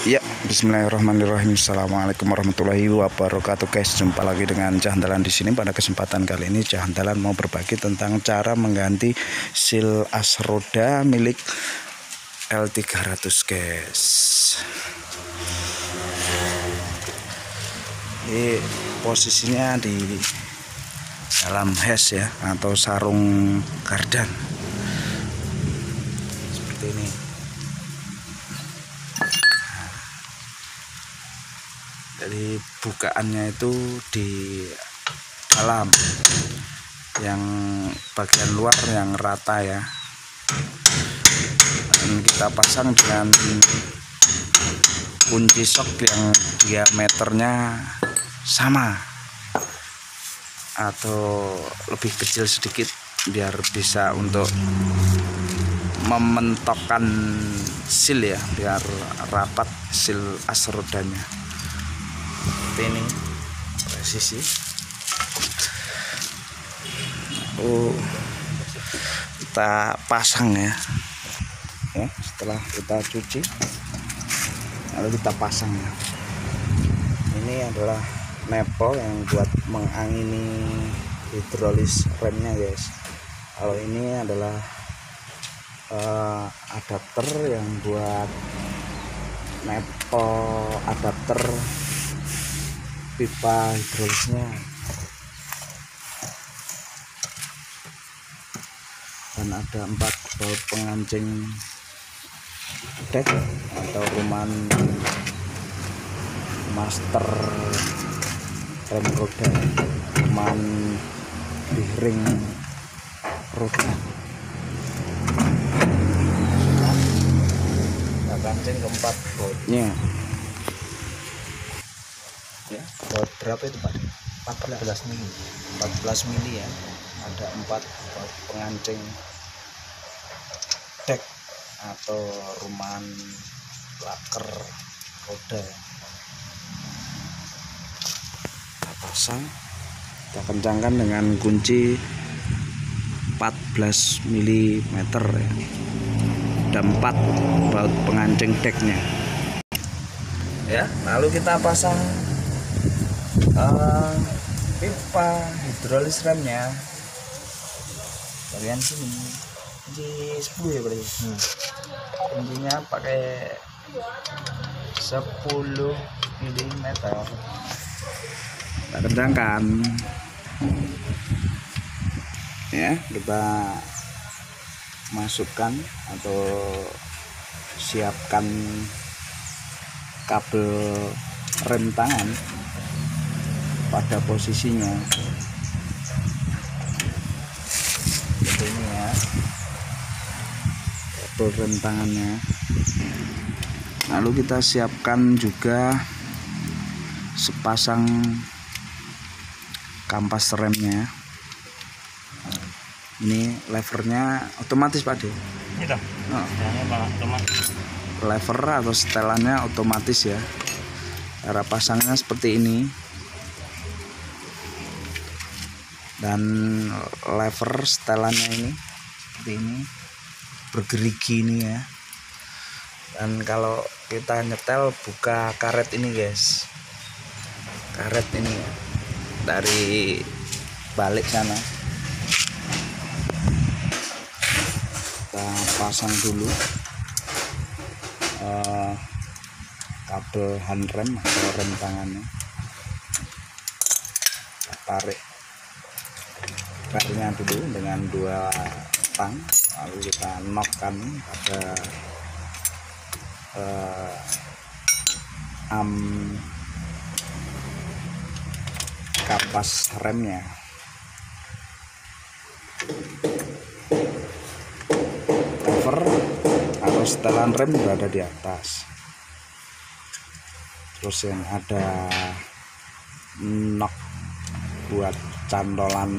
Ya, bismillahirrahmanirrahim. Assalamualaikum warahmatullahi wabarakatuh, guys. Jumpa lagi dengan Jahandalan di sini. Pada kesempatan kali ini Jahandalan mau berbagi tentang cara mengganti seal as roda milik L300, guys. Ini posisinya di dalam hes ya, atau sarung kardan seperti ini. Jadi bukaannya itu di dalam, yang bagian luar yang rata ya, dan kita pasang dengan kunci sok yang diameternya sama atau lebih kecil sedikit, biar bisa untuk mementokkan seal ya, biar rapat seal as rodanya. Seperti ini presisi. Kita pasang ya. Setelah kita cuci lalu kita pasang ya. Ini adalah nepel yang buat mengangini hidrolis remnya, guys. Kalau ini adalah adapter yang buat nepel adapter pipa hidrolisnya, dan ada 4 baut pengancing deck atau ruman master rem roda, ruman di ring roda. Kita kancing keempat bautnya ya. Baut berapa itu, Pak? 14 mili. 14 mili ya. Ada 4 baut pengancing deck atau ruman laker roda. Kita pasang, kita kencangkan dengan kunci 14 mm ya. Ada 4 baut pengancing decknya ya. Lalu kita pasang pipa hidrolis remnya bagian sini, kunci 10 ya berarti. Kuncinya pakai 10 mm. Kita kencangkan ya. Kita masukkan atau siapkan kabel rem tangan pada posisinya seperti ini ya, kabel rem tangannya. Lalu kita siapkan juga sepasang kampas remnya. Ini levernya otomatis, Pak De. Itu. Lever atau setelannya otomatis ya. Cara pasangnya seperti ini. Dan lever setelannya ini seperti ini, bergerigi ini ya. Dan kalau kita nyetel, buka karet ini, guys, karet ini ya, dari balik sana. Kita pasang dulu kabel handrem atau rem tangannya. Kita tarik barnya dulu dengan 2 tang, lalu kita knockkan pada kapas remnya. Lever atau setelan rem berada di atas, terus yang ada knock buat cantolan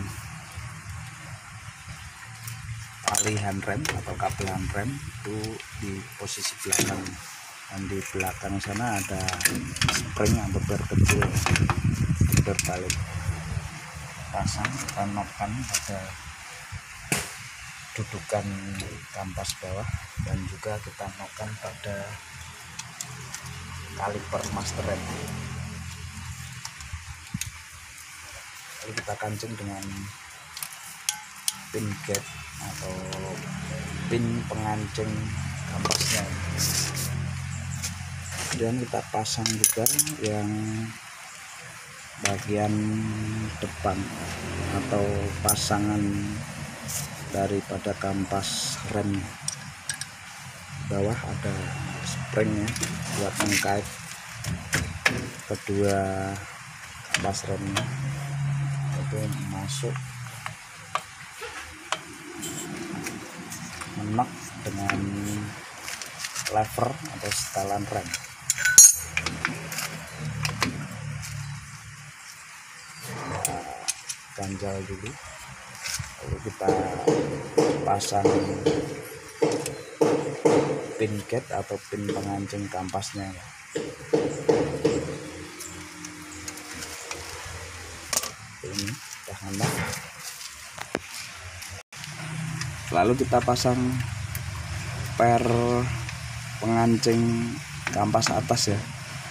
tali handrem atau kabel handrem itu di posisi belakang, dan di belakang sana ada spring atau bar kecil berbalik. Pasang, kita knockkan pada dudukan kampas bawah, dan juga kita knockkan pada kaliper master rem. Lalu kita kancing dengan pin gap atau pin pengancing kampasnya. Dan kita pasang juga yang bagian depan atau pasangan daripada kampas rem. Bawah ada springnya buat mengkait kedua kampas remnya, itu masuk menek dengan lever atau setelan rem. Ganjal dulu, lalu kita pasang pin gate atau pin pengancing kampasnya. Ini tahanan. Lalu kita pasang per pengancing kampas atas ya.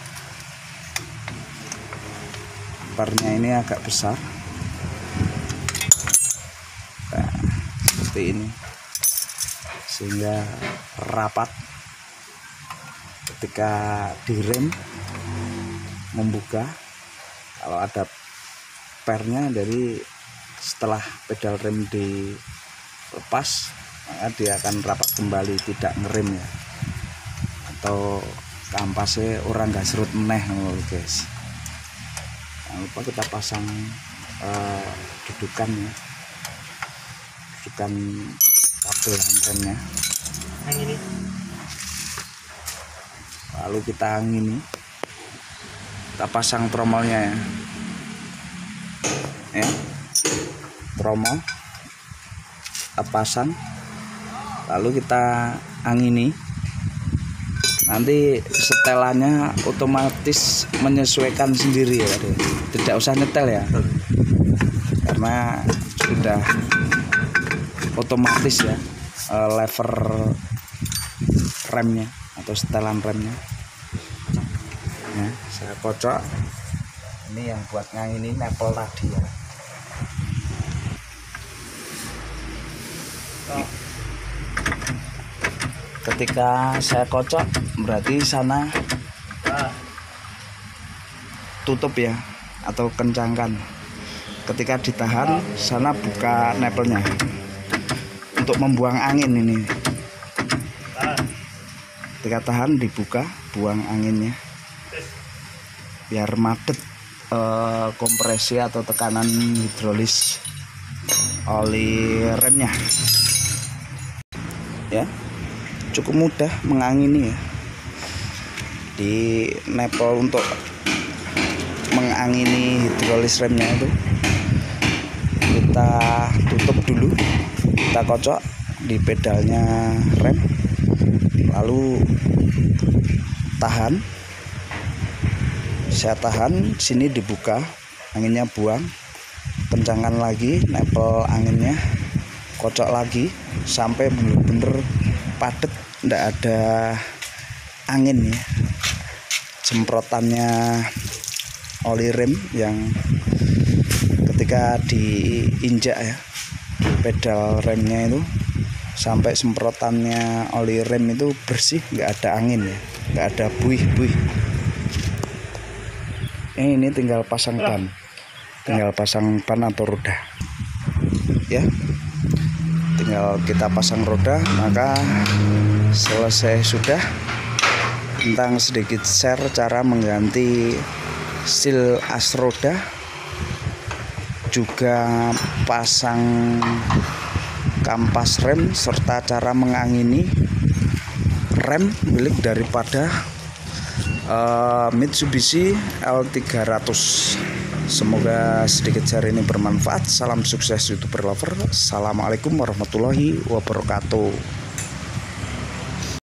Pernya ini agak besar, nah, seperti ini, sehingga rapat ketika direm membuka. Kalau ada pernya, dari setelah pedal rem dilepas, maka dia akan rapat kembali, tidak ngerem ya, atau kampasnya orang nggak serut meneh guys. Jangan lupa kita pasang dudukan ya, dudukan kabel remnya. Ini. Lalu kita angini, kita pasang tromolnya ya, tromol kita pasang, lalu kita angini. Nanti setelannya otomatis menyesuaikan sendiri ya, tidak usah nyetel ya, karena sudah otomatis ya lever remnya atau setelan remnya. Ya, saya kocok. Ini yang buat ngangini nepel tadi ya. Ketika saya kocok, berarti sana tutup ya, atau kencangkan. Ketika ditahan, sana buka nepelnya untuk membuang angin ini. Ketika tahan, dibuka, buang anginnya biar madet kompresi atau tekanan hidrolis oli remnya ya. Cukup mudah mengangini ya, di nepel untuk mengangini hidrolis remnya itu kita tutup dulu, kita kocok di pedalnya rem, lalu tahan. Saya tahan, sini dibuka, anginnya buang, kencangkan lagi nepel anginnya, kocok lagi sampai bener-bener padat, tidak ada angin ya. Semprotannya oli rem yang ketika diinjak ya, pedal remnya itu, sampai semprotannya oli rem itu bersih, nggak ada angin ya, nggak ada buih-buih. Ini tinggal pasang ban, atau roda ya. Tinggal kita pasang roda, maka selesai sudah. Tentang sedikit share cara mengganti seal as roda, juga pasang kampas rem, serta cara mengangini rem milik daripada Mitsubishi L300. Semoga sedikit share ini bermanfaat. Salam sukses YouTuber lover. Assalamualaikum warahmatullahi wabarakatuh.